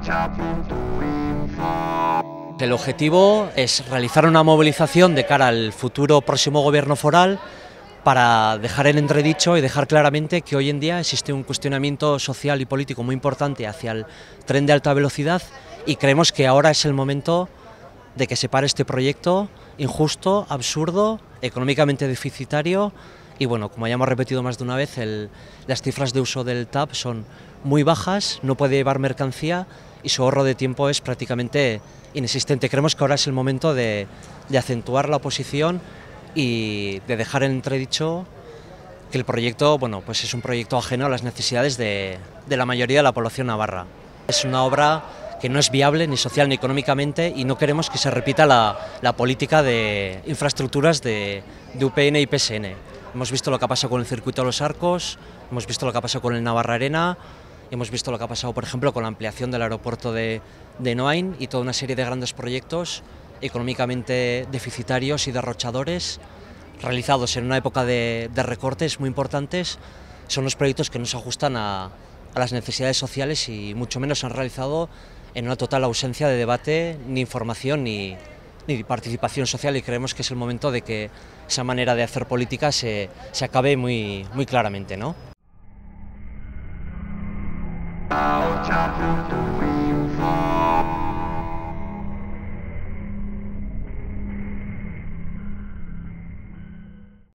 El objetivo es realizar una movilización de cara al futuro próximo gobierno foral para dejar en entredicho y dejar claramente que hoy en día existe un cuestionamiento social y político muy importante hacia el tren de alta velocidad y creemos que ahora es el momento de que se pare este proyecto injusto, absurdo, económicamente deficitario y bueno, como ya hemos repetido más de una vez, las cifras de uso del TAP son muy bajas, no puede llevar mercancía y su ahorro de tiempo es prácticamente inexistente. Creemos que ahora es el momento de acentuar la oposición y de dejar en entredicho que el proyecto, bueno, pues es un proyecto ajeno a las necesidades de la mayoría de la población navarra. Es una obra que no es viable ni social ni económicamente y no queremos que se repita la política de infraestructuras de UPN y PSN. Hemos visto lo que ha pasado con el circuito de los Arcos, hemos visto lo que ha pasado con el Navarra Arena, hemos visto lo que ha pasado, por ejemplo, con la ampliación del aeropuerto de Noain y toda una serie de grandes proyectos económicamente deficitarios y derrochadores realizados en una época de recortes muy importantes. Son los proyectos que no se ajustan a las necesidades sociales y mucho menos se han realizado en una total ausencia de debate, ni información ni participación social, y creemos que es el momento de que esa manera de hacer política se acabe muy claramente, ¿no?